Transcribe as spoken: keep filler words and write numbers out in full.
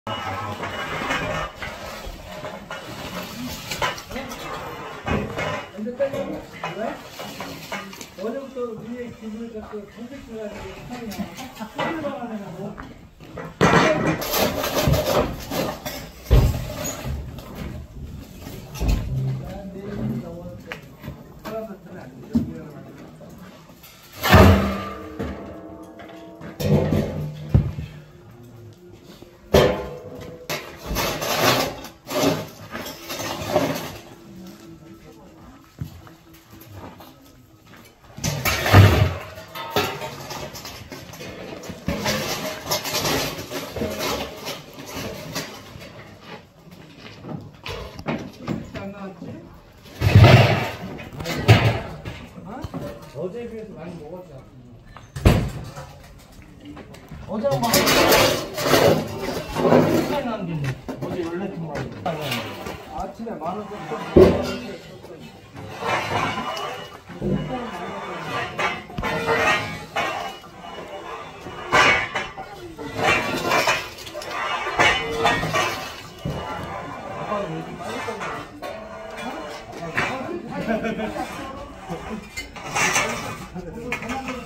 어제부터 위에 기분을 갖고 선택지가 소리만 하느라고. 어제에 비해서 많이 먹었지. 어제는 막 시간 남기네. 어제 열네 통 말이야. 아침에 만 원 정도. 아빠는 왜 이렇게 빨리 빨리